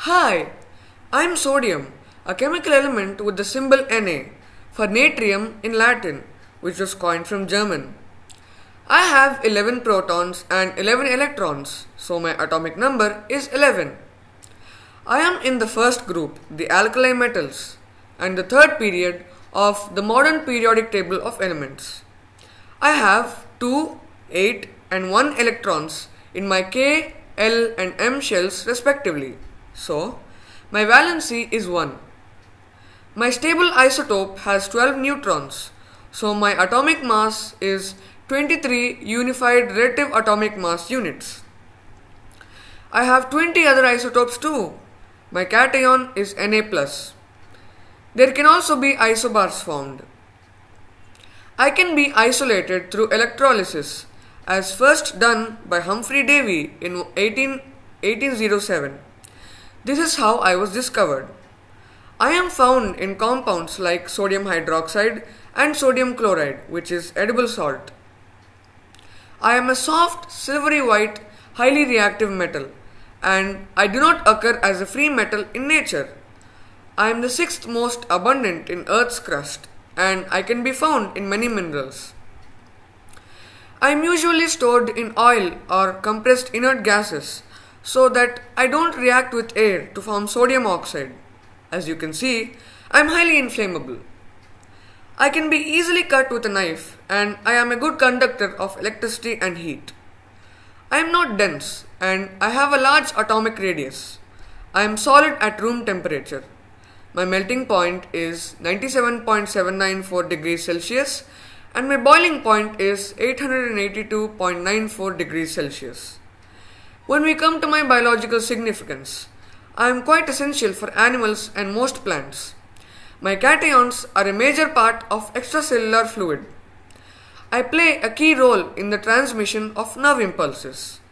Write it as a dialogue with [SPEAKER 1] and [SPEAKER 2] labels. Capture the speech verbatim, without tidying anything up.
[SPEAKER 1] Hi, I'm sodium, a chemical element with the symbol Na, for natrium in Latin, which was coined from German. I have eleven protons and eleven electrons, so my atomic number is eleven. I am in the first group, the alkali metals, and the third period of the modern periodic table of elements. I have two, eight, and one electrons in my K, L, and M shells respectively. So, my valency is one. My stable isotope has twelve neutrons, so my atomic mass is twenty-three unified relative atomic mass units. I have twenty other isotopes too. My cation is Na plus. There can also be isobars formed. I can be isolated through electrolysis, as first done by Humphrey Davy in eighteen oh seven. This is how I was discovered. I am found in compounds like sodium hydroxide and sodium chloride, which is edible salt. I am a soft, silvery white, highly reactive metal, and I do not occur as a free metal in nature. I am the sixth most abundant in Earth's crust, and I can be found in many minerals. I am usually stored in oil or compressed inert gases, so that I don't react with air to form sodium oxide. As you can see, I am highly inflammable. I can be easily cut with a knife, and I am a good conductor of electricity and heat. I am not dense, and I have a large atomic radius. I am solid at room temperature. My melting point is ninety-seven point seven nine four degrees Celsius, and my boiling point is eight hundred eighty-two point nine four degrees Celsius. When we come to my biological significance, I am quite essential for animals and most plants. My cations are a major part of extracellular fluid. I play a key role in the transmission of nerve impulses.